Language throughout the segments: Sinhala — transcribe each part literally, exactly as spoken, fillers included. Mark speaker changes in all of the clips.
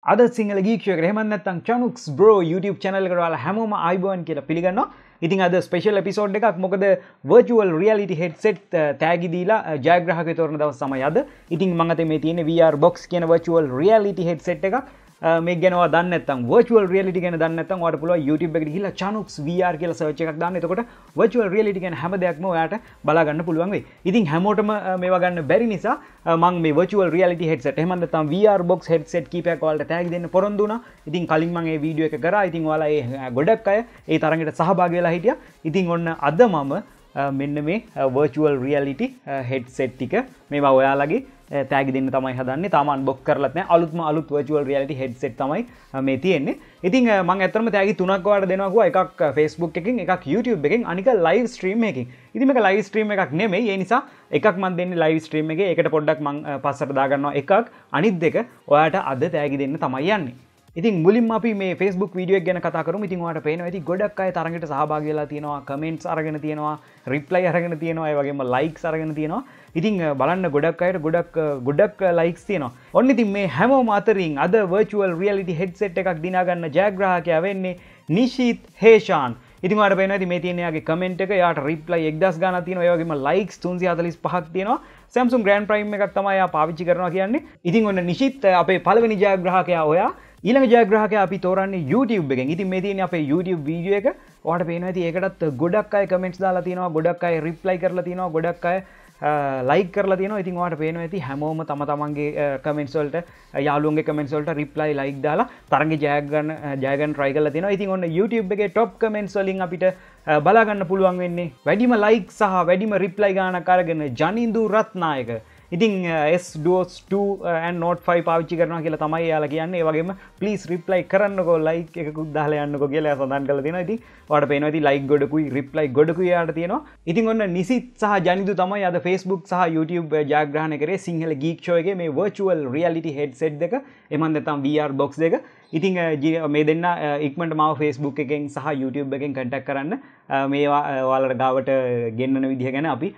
Speaker 1: අද සිංහල ගීක් ෂෝ එකට එහෙම නැත්නම් Chanux bro YouTube channel එකට ඔයාලා හැමෝම ආයිබෝන් කියලා පිළිගන්නවා. ඉතින් අද ස්පෙෂල් එපිසෝඩ් එකක්. මොකද virtual reality headset තෑගි දීලා ජයග්‍රාහකයෙකු තෝරන දවස් තමයි අද. ඉතින් මම අතේ මේ තියෙන V R box කියන virtual reality headset එකක්. මේක ගැන ඔයා දන්නේ නැත්නම් virtual reality ගැන දන්නේ නැත්නම් ඔයාලට පුළුවන් YouTube එකට ගිහිල්ලා Chanux V R කියලා search එකක් දාන්න. එතකොට virtual reality ගැන හැම දෙයක්ම ඔයාට බලා ගන්න පුළුවන් වෙයි. ඉතින් හැමෝටම මේවා ගන්න බැරි නිසා මම මේ virtual reality headset එහෙම නැත්නම් V R box headset කීපයක් ඔයාලට tag දෙන්න පොරොන්දු වුණා. ඉතින් කලින් මම මේ වීඩියෝ එක කරා. ඉතින් ඔයාලා ඒ ගොඩක් අය ඒ තරඟයට සහභාගී වෙලා හිටියා. ඉතින් ඔන්න අද මම මෙන්න මේ virtual reality headset ටික මේවා ඔයාලගේ තෑගි දෙන්න තමයි හදන්නේ. තාම අන්බොක්ස් කරලත් නැහැ. අලුත්ම අලුත් virtual reality headset තමයි මේ තියෙන්නේ. ඉතින් මම ඇත්තටම තෑගි තුනක් ඔයාලට දෙනවා කිව්වා. එකක් Facebook එකකින්, එකක් YouTube එකකින්, අනික live stream එකකින්. ඉතින් මේක live stream එකක් නෙමෙයි. ඒ නිසා එකක් මම දෙන්නේ live stream එකේ. ඒකට පොඩ්ඩක් මම පස්සට දාගන්නවා එකක්. අනිත් දෙක ඔයාලට අද තෑගි දෙන්න තමයි යන්නේ. ඉතින් මුලින්ම අපි මේ Facebook වීඩියෝ එක ගැන කතා කරමු. ඉතින් ඔයාලට පේනවා ඉතින් ගොඩක් අය තරඟයට සහභාගී වෙලා තියෙනවා, කමෙන්ට්ස් අරගෙන තියෙනවා, රිප්ලයි අරගෙන තියෙනවා, ඒ වගේම ලයික්ස් අරගෙන තියෙනවා. ඉතින් බලන්න ගොඩක් අයට ගොඩක් ගොඩක් ලයික්ස් තියෙනවා. ඔන්න ඉතින් මේ හැමෝම අතරින් අද virtual reality headset එකක් දිනා ගන්න ජයග්‍රාහකයා වෙන්නේ නිශීත් හේෂාන්. ඉතින් ඔයාලට පේනවා ඉතින් මේ තියෙන යාගේ කමෙන්ට් එක, යාට රිප්ලයි එක්දහස් ගානක් තියෙනවා, ඒ වගේම ලයික්ස් තුන්සිය හතළිස් පහක් තියෙනවා. Samsung Grand Prime එකක් තමයි යා පාවිච්චි කරනවා කියන්නේ. ඉතින් ඔන්න නිශීත් අපේ පළවෙනි ජයග්‍රාහකයා ඔයා. ඊළඟ ජයග්‍රාහකයා අපි තෝරන්නේ YouTube එකෙන්. ඉතින් මේ තියෙන්නේ අපේ YouTube වීඩියෝ එක. ඔයාලට පේනවා ඉතින් ඒකටත් ගොඩක් අය කමෙන්ට්ස් දාලා තියෙනවා, ගොඩක් අය රිප්ලයි කරලා තියෙනවා, ගොඩක් අය ලයික් කරලා තියෙනවා. ඉතින් ඔයාලට පේනවා ඇති හැමෝම තම තමන්ගේ කමෙන්ට්ස් වලට, යාළුවන්ගේ කමෙන්ට්ස් වලට රිප්ලයි ලයික් දාලා තරඟේ ජය ගන්න ජය ගන්න try කරලා තියෙනවා. ඉතින් ඔන්න YouTube එකේ top comments වලින් අපිට බලා ගන්න පුළුවන් වෙන්නේ වැඩිම ලයික් සහ වැඩිම රිප්ලයි ගානක් අරගෙන ජනින්දු රත්නායක. ඉතින් S Duos two and Note five පාවිච්චි කරනවා කියලා තමයි එයාලා කියන්නේ. ඒ වගේම please reply කරන්නකෝ, like එකකුත් දාලා යන්නකෝ කියලා එයා සඳහන් කරලා තියෙනවා. ඉතින් ඔයාලට පේනවා ඉතින් like ගොඩකුයි reply ගොඩකුයි එයාට තියෙනවා. ඉතින් ඔන්න නිසිත් සහ ජනිදු තමයි අද Facebook සහ YouTube ජයග්‍රහණය කරේ සිංහල Geek Show එකේ මේ virtual reality headset දෙක. එහෙම නැත්නම් V R box දෙක. ඉතින් මේ දෙන්න ඉක්මනට මාව Facebook එකෙන් සහ YouTube එකෙන් contact කරන්න. මේවා ඔයාලට ගාවට ගෙන්නන විදිහ ගැන අපි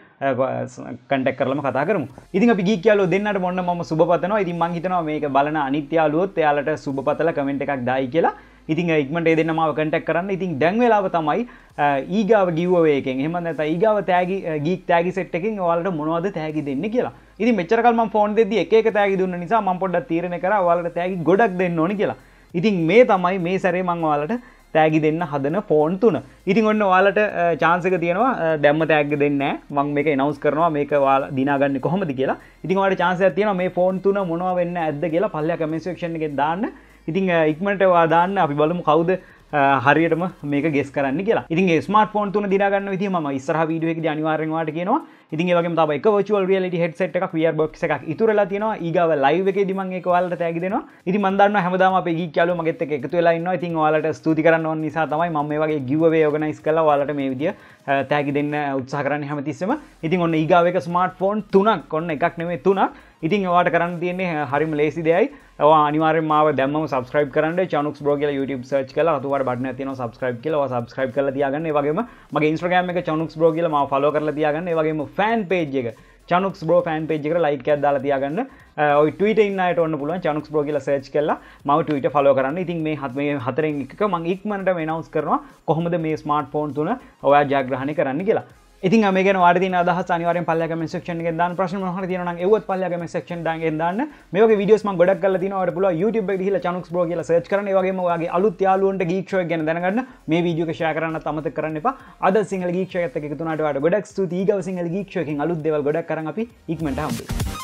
Speaker 1: contact කරලාම කතා කරමු. ඉතින් අපි Geek යාළුවෝ දෙන්නට මොන්න මම සුබ පතනවා. ඉතින් මම හිතනවා මේක බලන අනිත් යාළුවොත් එයාලට සුබ පතලා comment එකක් දායි කියලා. ඉතින් ඉක්මනට ඒ දෙන්න මාව contact කරන්න. ඉතින් දැන් වෙලාව තමයි ඊගාව giveaway එකෙන් එහෙම නැත්නම් ඊගාව තෑගි Geek තෑගි set එකකින් ඔයාලට මොනවද තෑගි දෙන්නේ කියලා. ඉතින් මෙච්චර කල් මම ෆෝන් දෙද්දි එක එක තෑගි දුන්න නිසා මම පොඩ්ඩක් තීරණය කරා ඔයාලට තෑගි ගොඩක් දෙන්න ඕනි කියලා. ඉතින් මේ තමයි මේ සැරේ මම ඔයාලට තෑගි දෙන්න හදන ෆෝන් තුන. ඉතින් ඔන්න ඔයාලට chance එක තියෙනවා දැම්ම තෑග්ග දෙන්නේ නැහැ. මම මේක announce කරනවා මේක ඔයාලා දිනාගන්නේ කොහොමද කියලා. ඉතින් ඔයාලට chance එකක් තියෙනවා මේ ෆෝන් තුන මොනවා වෙන්න ඇද්ද කියලා පල්ලෙහා comment section එකේ දාන්න. ඉතින් ඉක්මනට ඔයා දාන්න අපි බලමු කවුද හරියටම මේක ගෙස් කරන්න කියලා. ඉතින් ඒ ස්මාර්ට්ෆෝන් තුන දිනා ගන්න විදිහ මම ඉස්සරහා වීඩියෝ එකේදී අනිවාර්යෙන් ඔයාලට කියනවා. ඉතින් ඒ වගේම තව එක virtual reality headset එකක් V R box එකක් ඉතුරු වෙලා තියෙනවා. ඊගාව live එකේදී මම ඒක ඔයාලට තෑගි දෙනවා. ඉතින් මම දන්නවා හැමදාම අපේ Geek යාළුවෝ මගෙත් එක්ක එකතු වෙලා ඉන්නවා. ඉතින් ඔයාලට ස්තුති කරන්න ඕන නිසා තමයි මම මේ වගේ giveaway organize කරලා ඔයාලට මේ විදිය තෑගි දෙන්න උත්සාහ කරන්නේ හැමතිස්සෙම. ඉතින් ඔන්න ඊගාව එක ස්මාර්ට්ෆෝන් තුනක්, ඔන්න එකක් නෙමෙයි තුනක්. ඉතින් ඔයාලට කරන්න තියෙන්නේ හරිම ලේසි දෙයයි. ඔයා අනිවාර්යෙන් මාව දැම්මම subscribe කරන්න. Chanux bro කියලා YouTube search කරලා අතුවාට බටන් එකක් තියෙනවා subscribe කියලා. ඔයා subscribe කරලා තියාගන්න. ඒ වගේම මගේ Instagram එක Chanux bro කියලා මාව follow කරලා තියාගන්න. ඒ වගේම fan page එක Chanux bro fan page එකට like එකක් දාලා තියාගන්න. ඔය Twitter ඉන්න අයට ඔන්න පුළුවන් Chanux bro කියලා search කරලා මාව Twitter follow කරන්න. ඉතින් මේ මේ හතරෙන් එකක මම ඉක්මනටම announce කරනවා කොහොමද මේ smartphone තුන ඔයා ජයග්‍රහණය කරන්න කියලා. ඉතින් මේ ගැන ඔයාලට තියෙන අදහස් අනිවාර්යෙන් පල්ලෙහා comment section එකෙන් දාන්න. ප්‍රශ්න මොනවා හරි තියෙනවා නම් ඒවත් පල්ලෙහා comment section එකෙන් දාන්න. මේ වගේ videos මම ගොඩක් කරලා තිනවා. ඔයාලට පුළුවන් YouTube එකට ගිහිල්ලා Chanux bro කියලා search කරන්න. ඒ වගේම ඔයාගේ අලුත් යාළුවන්ට Geek Show එක ගැන දැනගන්න මේ වීඩියෝ එක share කරන්නත් අමතක කරන්න එපා. අද සිංහල Geek Show එකත් එක්ක එකතු වුණාට ඔයාලට ගොඩක් ස්තුතියි. ඊගව සිංහල Geek Show එකෙන් අලුත් දේවල් ගොඩක් අරන් අපි ඉක්මනට හම්බෙමු.